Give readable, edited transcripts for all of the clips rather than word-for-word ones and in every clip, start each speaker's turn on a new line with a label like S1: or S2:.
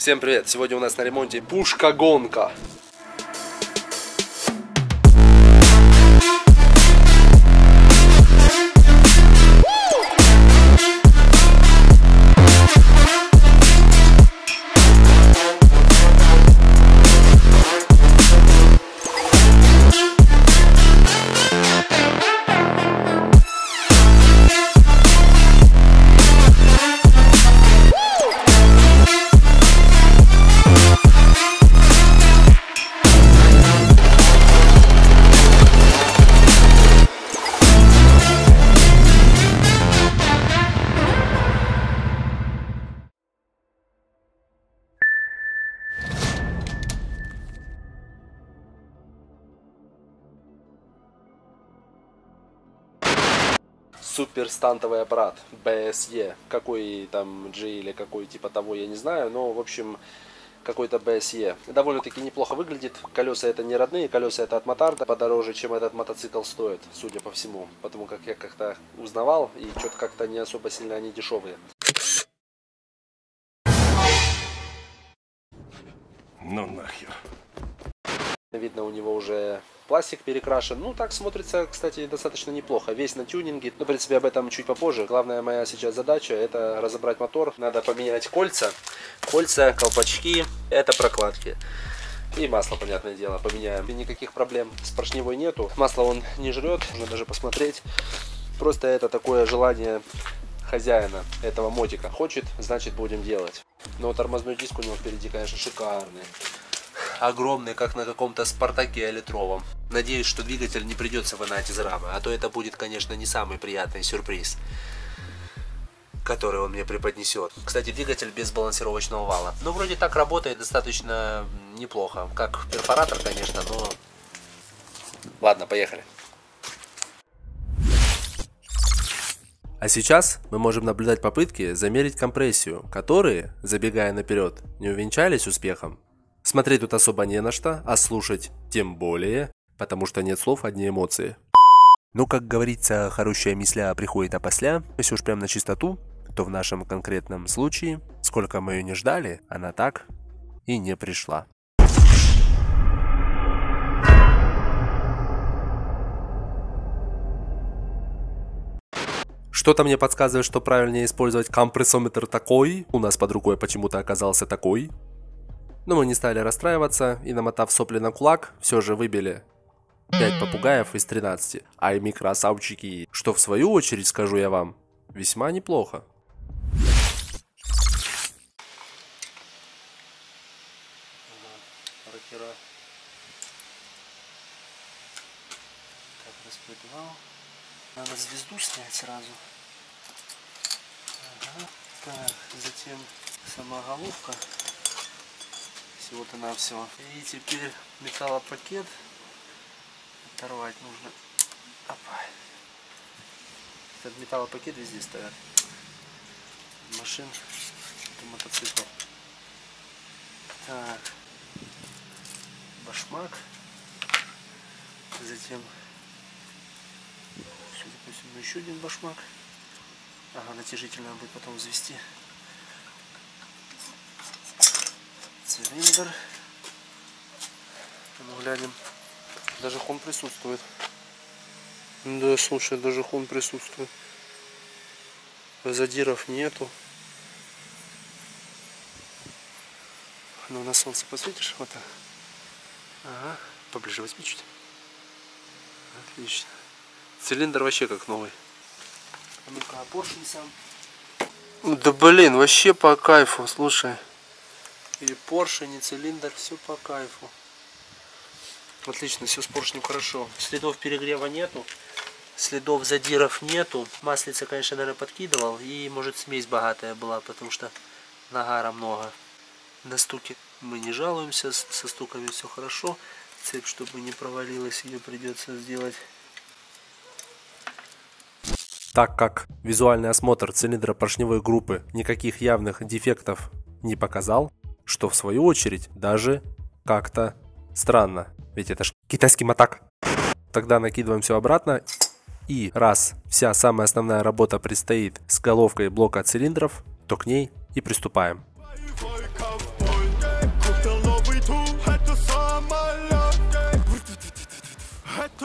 S1: Всем привет! Сегодня у нас на ремонте пушка-гонка. Супер стантовый аппарат BSE, какой там G или какой типа того, я не знаю, но в общем какой-то BSE. Довольно-таки неплохо выглядит. Колеса это не родные, колеса это от Мотарда, подороже, чем этот мотоцикл стоит, судя по всему, потому как я как-то узнавал и что-то как-то не особо сильно они дешевые.
S2: Ну нахер.
S1: Видно, у него уже пластик перекрашен. Ну, так смотрится, кстати, достаточно неплохо. Весь на тюнинге. Но, в принципе, об этом чуть попозже. Главная моя сейчас задача — это разобрать мотор. Надо поменять кольца. Кольца, колпачки. Это прокладки. И масло, понятное дело, поменяем. И никаких проблем с поршневой нету. Масло он не жрет. Можно даже посмотреть. Просто это такое желание хозяина этого мотика. Хочет, значит, будем делать. Но тормозной диск у него впереди, конечно, шикарный. Огромный, как на каком-то Спартаке литровом. Надеюсь, что двигатель не придется вынать из рамы, а то это будет, конечно, не самый приятный сюрприз, который он мне преподнесет. Кстати, двигатель без балансировочного вала. Ну, вроде так работает достаточно неплохо. Как перфоратор, конечно, но... Ладно, поехали. А сейчас мы можем наблюдать попытки замерить компрессию, которые, забегая наперед, не увенчались успехом. Смотреть тут особо не на что, а слушать тем более, потому что нет слов, одни эмоции. Ну, как говорится, хорошая мысля приходит опосля. Если уж прям на чистоту, то в нашем конкретном случае, сколько мы ее не ждали, она так и не пришла. Что-то мне подсказывает, что правильнее использовать компрессометр такой. У нас под рукой почему-то оказался такой. Но мы не стали расстраиваться и, намотав сопли на кулак, все же выбили 5 попугаев из 13. Ай, ми красавчики, что в свою очередь, скажу я вам, весьма неплохо. Рокера. Так, распредвал. Надо звезду снять сразу. Ага. Так, затем сама головка. Всего-то навсего. И теперь металлопакет оторвать нужно. Опа. Этот металлопакет везде стоят. Машин, это мотоцикл. Так. Башмак. Затем, судя по всему, еще один башмак. Ага, натяжительно будет потом взвести. Цилиндр. Ну, глянем. Даже хон присутствует. Да, слушай, даже хон присутствует. Задиров нету. Ну, на солнце посветишь? Вот так. Ага. Поближе возьми чуть. Отлично. Цилиндр вообще как новый. А ну-ка, поршень сам. Да блин, вообще по кайфу, слушай. И поршень, и цилиндр, все по кайфу. Отлично, все с поршнем хорошо. Следов перегрева нету, следов задиров нету. Маслица, конечно, наверное, подкидывал. И, может, смесь богатая была, потому что нагара много. На стуке мы не жалуемся, со стуками все хорошо. Цепь, чтобы не провалилась, ее придется сделать. Так как визуальный осмотр цилиндра поршневой группы никаких явных дефектов не показал, что в свою очередь даже как-то странно, ведь это ж китайский мотак. Тогда накидываем все обратно, и раз вся самая основная работа предстоит с головкой блока цилиндров, то к ней и приступаем.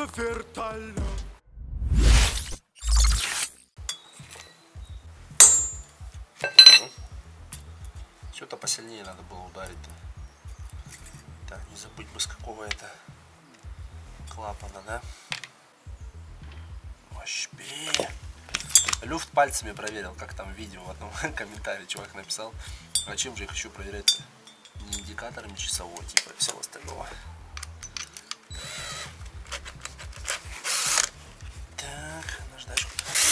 S1: Что-то посильнее надо было ударить-то. Так, не забыть бы с какого это клапана, да? Ошпи. Люфт пальцами проверил, как там видео в одном комментарии чувак написал. А чем же я хочу проверять-то? Не индикаторами часового типа и всего остального. Так, наждачку.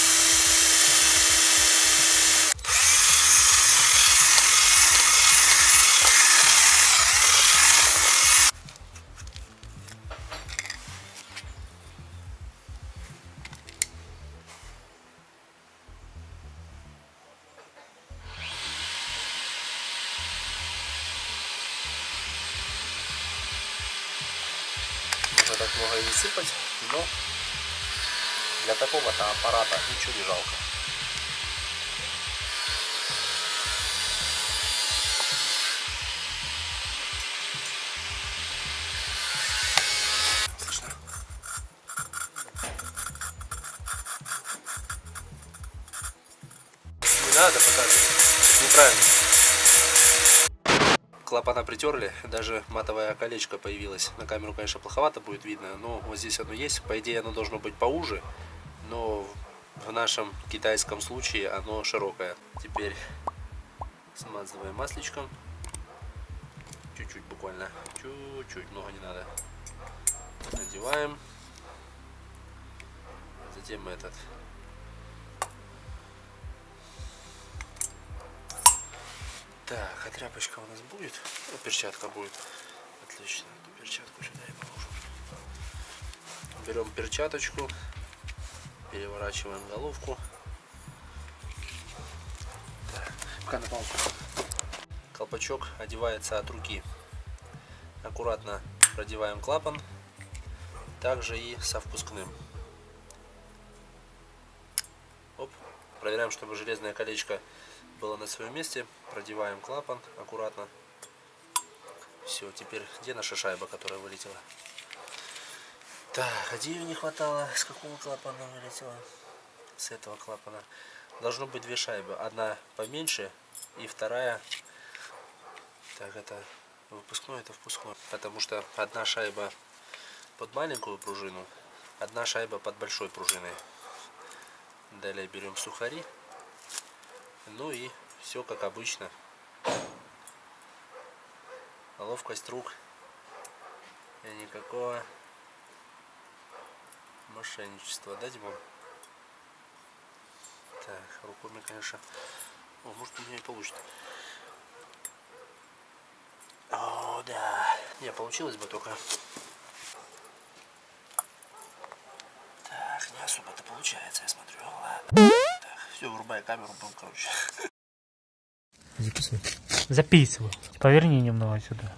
S1: Можно так много и не сыпать, но для такого-то аппарата ничего не жалко. Слышно? Не надо показывать, это неправильно. Клапана притерли, даже матовое колечко появилось. На камеру, конечно, плоховато будет видно, но вот здесь оно есть. По идее, оно должно быть поуже, но в нашем китайском случае оно широкое. Теперь смазываем масличком. Чуть-чуть буквально. Чуть-чуть, много не надо. Надеваем. Затем этот. Так, а тряпочка у нас будет? Ну, перчатка будет. Отлично. Перчатку сюда и положим. Берем перчаточку, переворачиваем головку. Так, пока на палку. Колпачок одевается от руки. Аккуратно продеваем клапан. Также и со впускным. Оп. Проверяем, чтобы железное колечко было на своем месте. Продеваем клапан аккуратно. Все, теперь где наша шайба, которая вылетела? Так, а где ее не хватало? С какого клапана вылетела? С этого клапана. Должно быть две шайбы. Одна поменьше и вторая. Так, это выпускной, это впускной. Потому что одна шайба под маленькую пружину, одна шайба под большой пружиной. Далее берем сухари. Ну и все как обычно. Ловкость рук. И никакого мошенничества, да, Димон? Так, руками, конечно. О, может, у меня и получится. О, да. Не, получилось бы только. Так, не особо-то получается, я смотрю. Ладно. Так, все, врубай камеру, будем, короче.
S3: Записывай.
S4: Записываю. Поверни немного сюда.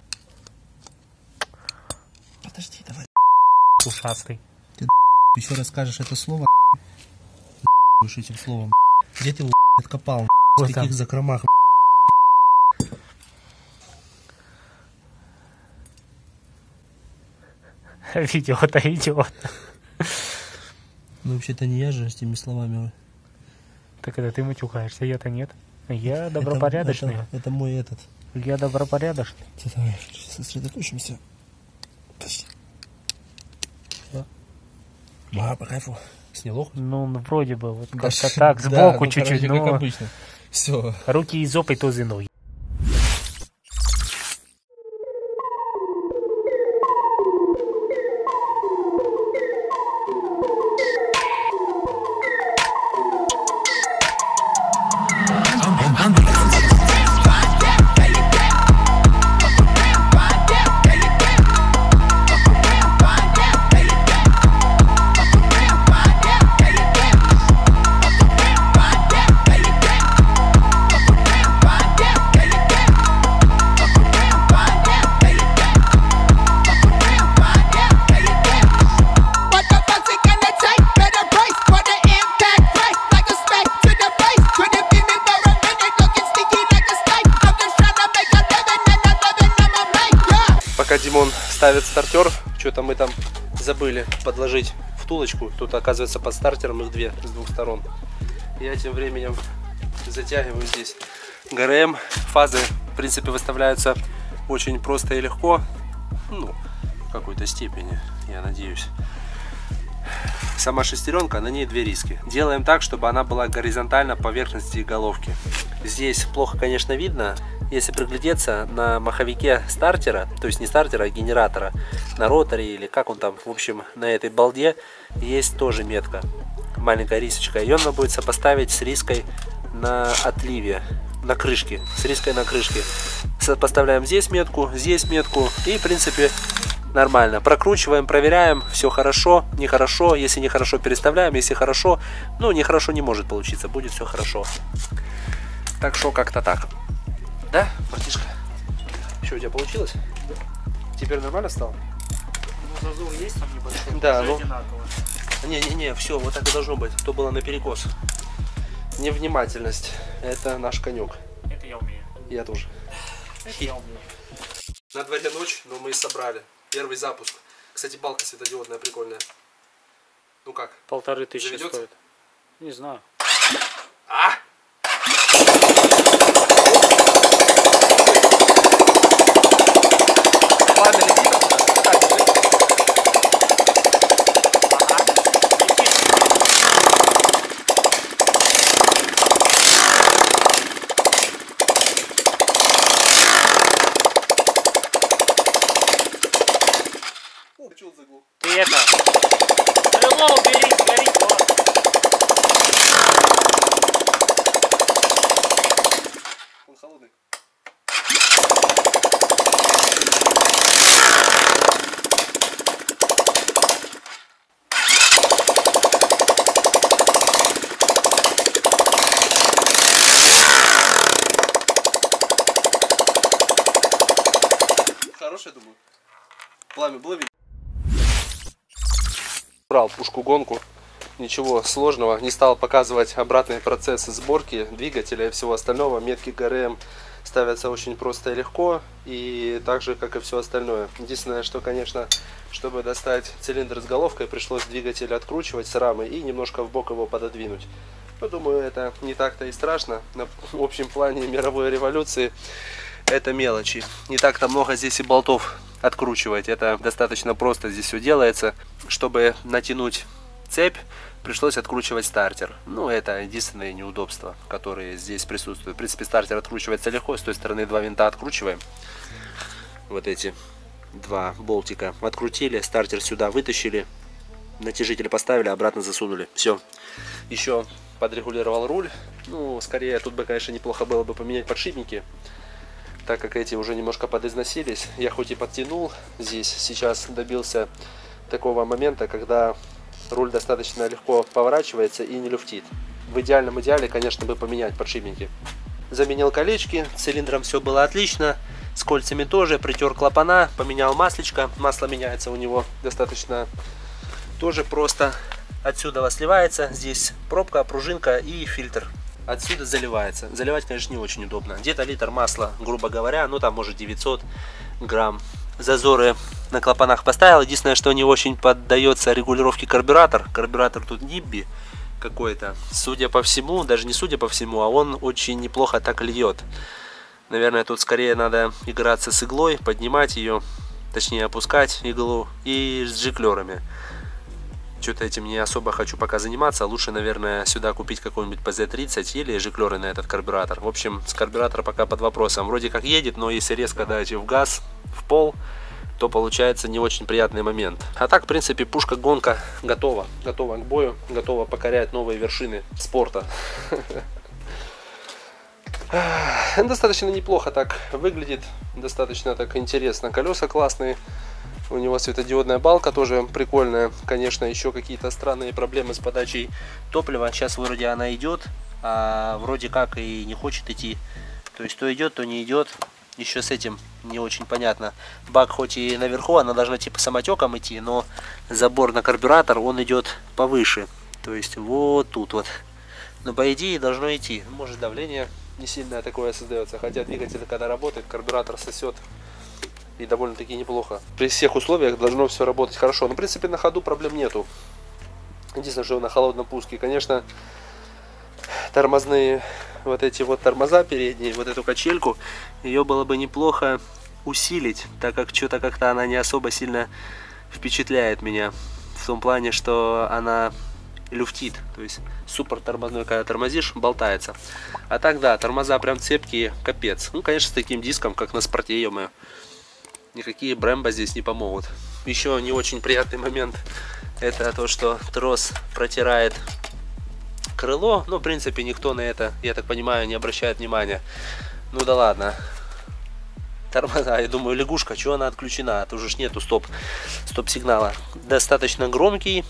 S3: Подожди, давай.
S4: Ушастый.
S3: Ты еще раз скажешь это слово, будешь этим словом. Где ты его откопал?
S4: Вот
S3: В каких
S4: там.
S3: закромах?
S4: Видео-то идет.
S3: Ну вообще-то не я же с теми словами.
S4: Так это ты матюкаешься, я-то нет. Я добропорядочный.
S3: Это мой этот.
S4: Я добропорядочный.
S3: Давай, сосредоточимся. Подожди. Да, по кайфу. Сняло?
S4: Ну, вроде бы, вот
S3: Да,
S4: как-то так,
S3: да,
S4: сбоку
S3: ну,
S4: чуть-чуть,
S3: короче, как
S4: но
S3: обычно. Все.
S4: руки из опой, то зиной.
S1: Пока Димон ставит стартер, что-то мы там забыли подложить втулочку. Тут, оказывается, под стартером их две с двух сторон. Я тем временем затягиваю здесь ГРМ. Фазы, в принципе, выставляются очень просто и легко. Ну, в какой-то степени, я надеюсь. Сама шестеренка, на ней две риски. Делаем так, чтобы она была горизонтально по поверхности головки. Здесь плохо, конечно, видно. Если приглядеться, на маховике стартера, то есть не стартера, а генератора, на роторе или как он там, в общем, на этой балде есть тоже метка, маленькая рисочка. Ее надо будет сопоставить с риской на отливе, на крышке, с риской на крышке. Сопоставляем здесь метку и, в принципе, нормально. Прокручиваем, проверяем, все хорошо, нехорошо. Если нехорошо, переставляем, если хорошо, ну, нехорошо не может получиться, будет все хорошо. Так что как-то так. Да, братишка? Что, у тебя получилось? Теперь нормально стало?
S4: Ну, зазор есть там небольшой,
S1: да,
S4: ну... одинаково.
S1: Не, все, вот так и должно быть. То было наперекос. Невнимательность. Это наш конек.
S4: Это я умею.
S1: Я тоже.
S4: Это я умею.
S1: На дворе ночь, но мы собрали. Первый запуск. Кстати, балка светодиодная, прикольная. Ну как?
S4: 1500
S1: Заведется?
S4: стоит. Не знаю.
S1: А! Пламя летит оттуда? Так, держи.
S4: Ты это... Крыло убери, сгорит, вот.
S1: Он холодный. Хорошая, думаю. Пламя было видно? Брал пушку-гонку, ничего сложного, не стал показывать обратный процесс сборки двигателя и всего остального. Метки ГРМ ставятся очень просто и легко, и так же, как и все остальное. Единственное, что, конечно, чтобы достать цилиндр с головкой, пришлось двигатель откручивать с рамы и немножко в бок его пододвинуть. Но, думаю, это не так-то и страшно. На общем плане мировой революции это мелочи. Не так-то много здесь и болтов откручивать. Это достаточно просто здесь все делается. Чтобы натянуть цепь, пришлось откручивать стартер. Ну, это единственное неудобство, которое здесь присутствует. В принципе, стартер откручивается легко. С той стороны два винта откручиваем. Вот эти два болтика открутили. Стартер сюда вытащили. Натяжитель поставили, обратно засунули. Все. Еще подрегулировал руль. Ну, скорее, тут бы, конечно, неплохо было бы поменять подшипники, так как эти уже немножко подизносились. Я хоть и подтянул здесь, сейчас добился такого момента, когда руль достаточно легко поворачивается и не люфтит. В идеальном идеале, конечно, бы поменять подшипники. Заменил колечки, с цилиндром все было отлично, с кольцами тоже, притер клапана, поменял маслечко. Масло меняется у него достаточно тоже просто. Отсюда сливается, здесь пробка, пружинка и фильтр. Отсюда заливается. Заливать, конечно, не очень удобно. Где-то литр масла, грубо говоря, ну там может 900 грамм. Зазоры на клапанах поставил. Единственное, что не очень поддается регулировке карбюратор. Карбюратор тут Нибби какой-то. Судя по всему, даже не судя по всему, а он очень неплохо так льет. Наверное, тут скорее надо играться с иглой, поднимать ее, точнее опускать иглу и с жиклерами. Что-то этим не особо хочу пока заниматься. Лучше, наверное, сюда купить какой-нибудь PZ30 или жиклеры на этот карбюратор. В общем, с карбюратора пока под вопросом. Вроде как едет, но если резко дать в газ, в пол, то получается не очень приятный момент. А так, в принципе, пушка-гонка готова. Готова к бою, готова покорять новые вершины спорта. Достаточно неплохо так выглядит. Достаточно так интересно. Колеса классные. У него светодиодная балка тоже прикольная. Конечно, еще какие-то странные проблемы с подачей топлива. Сейчас вроде она идет, а вроде как и не хочет идти. То есть то идет, то не идет. Еще с этим не очень понятно. Бак хоть и наверху, она должна типа самотеком идти, но забор на карбюратор, он идет повыше. То есть вот тут вот. Но по идее должно идти. Может, давление не сильное такое создается. Хотя двигатель, когда работает, карбюратор сосет и довольно-таки неплохо. При всех условиях должно все работать хорошо. Но в принципе на ходу проблем нету. Единственное, что на холодном пуске, конечно, тормозные вот эти вот тормоза передние, вот эту качельку, ее было бы неплохо усилить, так как что-то как-то она не особо сильно впечатляет меня. В том плане, что она люфтит, то есть суппорт тормозной, когда тормозишь, болтается. А так да, тормоза прям цепкие, капец. Ну, конечно, с таким диском, как на спорте, ё-моё, никакие Brembo здесь не помогут. Еще не очень приятный момент, это то, что трос протирает крыло. Ну, в принципе, никто на это, я так понимаю, не обращает внимания. Ну да ладно. Тормоза, я думаю, лягушка, что она отключена? А то уже ж нету стоп-сигнала. Достаточно громкий.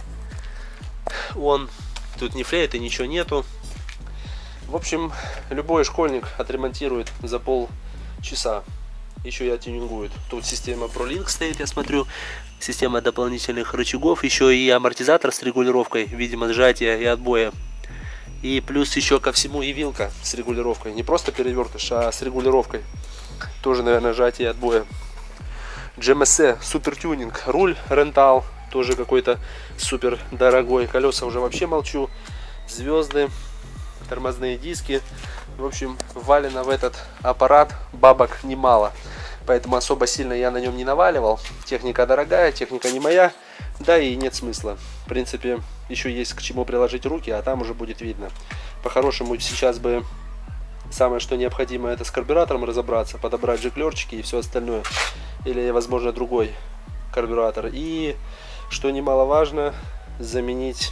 S1: Он, тут ни флейты, ничего нету. В общем, любой школьник отремонтирует за полчаса. Еще и оттюнингует. Тут система ProLink стоит, я смотрю. Система дополнительных рычагов. Еще и амортизатор с регулировкой, видимо, сжатия и отбоя. И плюс еще ко всему и вилка с регулировкой. Не просто перевертыш, а с регулировкой. Тоже, наверное, сжатие и отбоя. GMC супер тюнинг. Руль рентал. Тоже какой-то супер дорогой. Колеса уже вообще молчу. Звезды. Тормозные диски. В общем, валено в этот аппарат бабок немало. Поэтому особо сильно я на нем не наваливал. Техника дорогая, техника не моя. Да и нет смысла. В принципе, еще есть к чему приложить руки, а там уже будет видно. По-хорошему сейчас бы самое, что необходимо, это с карбюратором разобраться, подобрать жиклерчики и все остальное. Или, возможно, другой карбюратор. И, что немаловажно, заменить,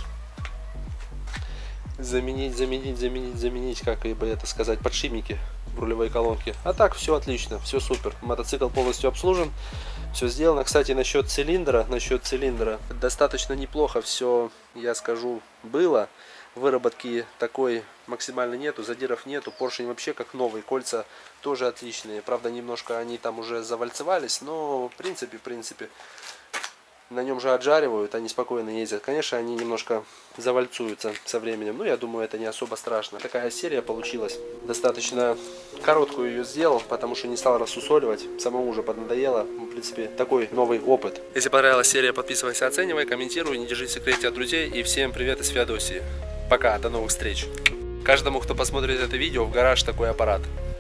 S1: как бы это сказать, подшипники в рулевой колонке. А так все отлично, все супер. Мотоцикл полностью обслужен, все сделано. Кстати, насчет цилиндра достаточно неплохо все, я скажу, было. Выработки такой максимально нету, задиров нету, поршень вообще как новый, кольца тоже отличные. Правда, немножко они там уже завальцевались, но в принципе, на нем же отжаривают, они спокойно ездят. Конечно, они немножко завальцуются со временем, но я думаю, это не особо страшно. Такая серия получилась. Достаточно короткую ее сделал, потому что не стал рассусоливать. Самому уже поднадоело. В принципе, такой новый опыт. Если понравилась серия, подписывайся, оценивай, комментируй, не держи в секрете от друзей. И всем привет из Феодосии. Пока, до новых встреч. Каждому, кто посмотрит это видео, в гараж такой аппарат.